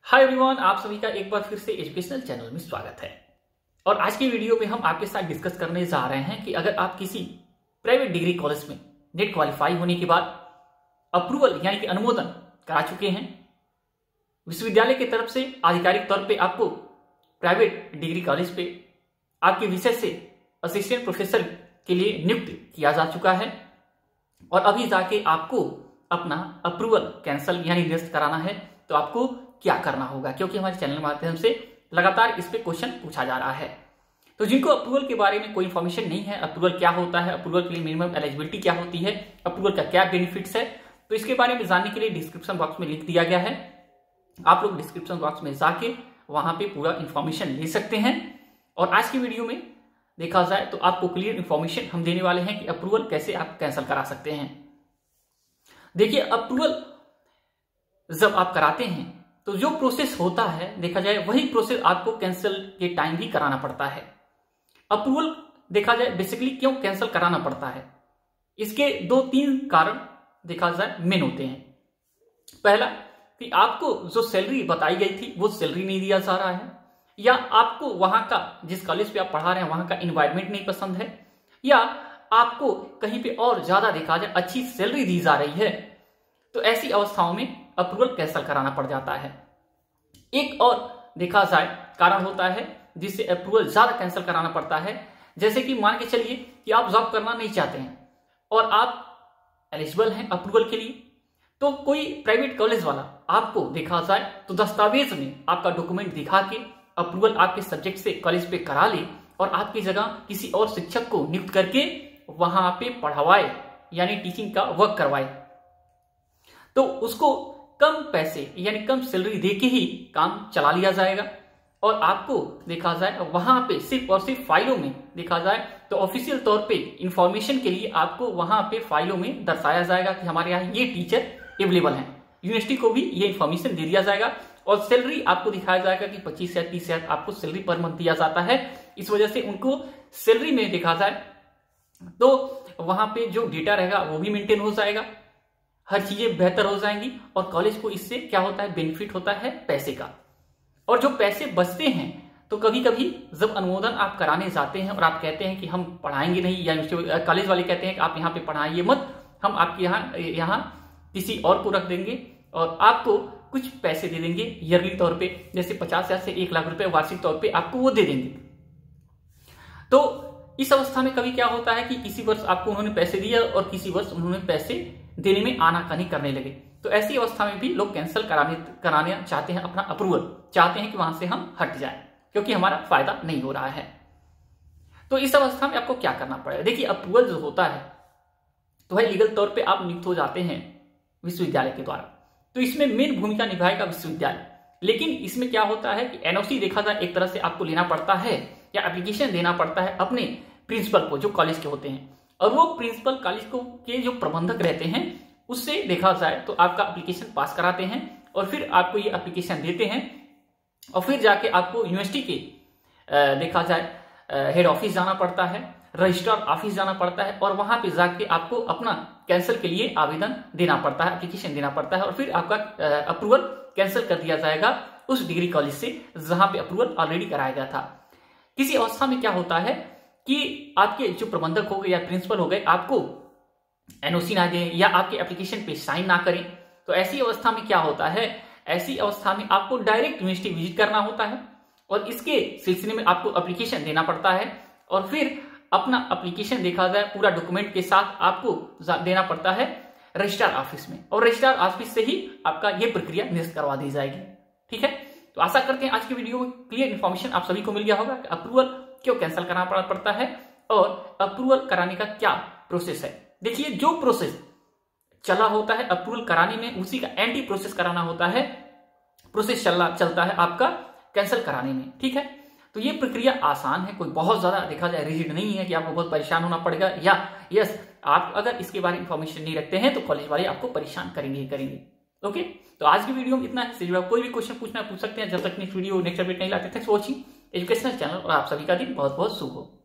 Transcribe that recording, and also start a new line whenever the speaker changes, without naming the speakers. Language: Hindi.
हाय एवरीवन, आप सभी का एक बार फिर से एजुकेशनल चैनल में स्वागत है। और आज की वीडियो में हम आपके साथ डिस्कस करने जा रहे हैं कि अगर आप किसी प्राइवेट डिग्री कॉलेज में नेट क्वालिफाई होने के बाद अप्रूवल यानी कि अनुमोदन करा चुके हैं, विश्वविद्यालय की तरफ से आधिकारिक तौर पे आपको प्राइवेट डिग्री कॉलेज पे आपके विषय से असिस्टेंट प्रोफेसर के लिए नियुक्त किया जा चुका है और अभी जाके आपको अपना अप्रूवल कैंसिल यानी निरस्त कराना है, तो आपको क्या करना होगा, क्योंकि हमारे चैनल के माध्यम से लगातार इस पे क्वेश्चन पूछा जा रहा है। तो जिनको अप्रूवल के बारे में कोई इन्फॉर्मेशन नहीं है, अप्रूवल क्या होता है, अप्रूवल के लिए मिनिमम एलिजिबिलिटी क्या होती है, अप्रूवल का क्या बेनिफिट्स है, तो इसके बारे में जानने के लिए डिस्क्रिप्शन बॉक्स में लिंक दिया गया है। आप लोग डिस्क्रिप्शन बॉक्स में जाके वहां पे पूरा इंफॉर्मेशन ले सकते हैं। और आज की वीडियो में देखा जाए तो आपको क्लियर इंफॉर्मेशन हम देने वाले हैं कि अप्रूवल कैसे आप कैंसिल करा सकते हैं। देखिए, अप्रूवल जब आप कराते हैं तो जो प्रोसेस होता है, देखा जाए वही प्रोसेस आपको कैंसिल के टाइम भी कराना पड़ता है। अप्रूवल देखा जाए बेसिकली क्यों कैंसिल कराना पड़ता है, इसके 2-3 कारण देखा जाए मेन होते हैं। पहला कि आपको जो सैलरी बताई गई थी वो सैलरी नहीं दिया जा रहा है, या आपको वहां का जिस कॉलेज पे आप पढ़ा रहे हैं वहां का इन्वायरमेंट नहीं पसंद है, या आपको कहीं पे और ज्यादा देखा जाए अच्छी सैलरी दी जा रही है, तो ऐसी अवस्थाओं में अप्रूवल कैंसिल कराना पड़ जाता है। एक और देखा जाए कारण होता है जिससे अप्रूवल ज्यादा कैंसिल कराना पड़ता है, जैसे कि मान के चलिए कि आप जॉब करना नहीं चाहते हैं और आप एलिजिबल हैं अप्रूवल के लिए, तो कोई प्राइवेट कॉलेज वाला आपको देखा जाए तो दस्तावेज में आपका डॉक्यूमेंट दिखा के अप्रूवल आपके सब्जेक्ट से कॉलेज पे करा ले और आपकी जगह किसी और शिक्षक को नियुक्त करके वहां पे पढ़ावाए यानी टीचिंग का वर्क करवाए, तो उसको कम पैसे यानी कम सैलरी देके ही काम चला लिया जाएगा। और आपको देखा जाए वहां पे सिर्फ और सिर्फ फाइलों में देखा जाए तो ऑफिशियल तौर पे इंफॉर्मेशन के लिए आपको वहां पे फाइलों में दर्शाया जाएगा कि हमारे यहाँ ये टीचर अवेलेबल हैं। यूनिवर्सिटी को भी ये इंफॉर्मेशन दे दिया जाएगा और सैलरी आपको दिखाया जाएगा कि 25 या 30 हजार आपको सैलरी पर मंथ दिया जाता है। इस वजह से उनको सैलरी में देखा जाए तो वहां पे जो डेटा रहेगा वो भी मेंटेन हो जाएगा, हर चीजें बेहतर हो जाएंगी और कॉलेज को इससे क्या होता है, बेनिफिट होता है पैसे का। और जो पैसे बचते हैं तो कभी कभी जब अनुमोदन आप कराने जाते हैं और आप कहते हैं कि हम पढ़ाएंगे नहीं, या कॉलेज वाले कहते हैं कि आप यहाँ पे पढ़ाइए मत, हम आपके यहाँ किसी और को रख देंगे और आपको कुछ पैसे दे देंगे ईयरली तौर पे, जैसे 50,000 से 1 लाख रुपए वार्षिक तौर पे आपको वो दे देंगे। तो इस अवस्था में कभी क्या होता है कि किसी वर्ष आपको उन्होंने पैसे दिए और किसी वर्ष उन्होंने पैसे देने में आनाकानी करने लगे, तो ऐसी अवस्था में भी लोग कैंसिल कराने चाहते हैं, अपना अप्रूवल चाहते हैं कि वहां से हम हट जाएं क्योंकि हमारा फायदा नहीं हो रहा है। तो इस अवस्था में आपको क्या करना पड़ेगा। देखिए, अप्रूवल जो होता है तो भाई लीगल तौर पे आप नियुक्त हो जाते हैं विश्वविद्यालय के द्वारा, तो इसमें मेन भूमिका निभाएगा विश्वविद्यालय। लेकिन इसमें क्या होता है कि एनओसी देखा जाए एक तरह से आपको लेना पड़ता है या एप्लीकेशन देना पड़ता है अपने प्रिंसिपल को जो कॉलेज के होते हैं, और वो प्रिंसिपल कॉलेज को के जो प्रबंधक रहते हैं उससे देखा जाए तो आपका एप्लीकेशन पास कराते हैं और फिर आपको ये एप्लीकेशन देते हैं और फिर जाके आपको यूनिवर्सिटी के देखा जाए हेड ऑफिस जाना पड़ता है, रजिस्ट्रार ऑफिस जाना पड़ता है और वहां पे जाके आपको अपना कैंसिल के लिए आवेदन देना पड़ता है, एप्लीकेशन देना पड़ता है और फिर आपका अप्रूवल कैंसिल कर दिया जाएगा उस डिग्री कॉलेज से जहां पे अप्रूवल ऑलरेडी कराया गया था। किसी अवस्था में क्या होता है कि आपके जो प्रबंधक हो गए या प्रिंसिपल हो गए आपको एनओसी ना दें या आपके एप्लीकेशन पे साइन ना करें, तो ऐसी अवस्था में क्या होता है, ऐसी अवस्था में आपको डायरेक्ट यूनिवर्सिटी विजिट करना होता है और इसके सिलसिले में आपको एप्लीकेशन देना पड़ता है और फिर अपना एप्लीकेशन देखा जाए पूरा डॉक्यूमेंट के साथ आपको देना पड़ता है रजिस्ट्रार ऑफिस में, और रजिस्ट्रार ऑफिस से ही आपका ये प्रक्रिया निरस्त करवा दी जाएगी। ठीक है, तो आशा करते हैं आज की वीडियो में क्लियर इन्फॉर्मेशन आप सभी को मिल गया होगा कि अप्रूवल क्यों कैंसिल कराना पड़ता है और अप्रूवल कराने का क्या प्रोसेस है। देखिए, जो प्रोसेस चला होता है अप्रूवल कराने में उसी का एंटी प्रोसेस कराना होता है, प्रोसेस चलता है आपका कैंसिल कराने में। ठीक है, तो ये प्रक्रिया आसान है, कोई बहुत ज्यादा देखा जाए रिजिड नहीं है कि आपको बहुत परेशान होना पड़ेगा, या यस आप अगर इसके बारे में इंफॉर्मेशन नहीं रखते हैं तो कॉलेज वाले आपको परेशान करेंगे ही करेंगे। ओके, तो आज की वीडियो में इतना है। कोई भी क्वेश्चन पूछना पूछ सकते हैं। जब तक नेक्स्ट वीडियो नेक्स्ट अपडेट नहीं लाते। Thanks for watching educational channel और आप सभी का दिन बहुत बहुत शुभ हो।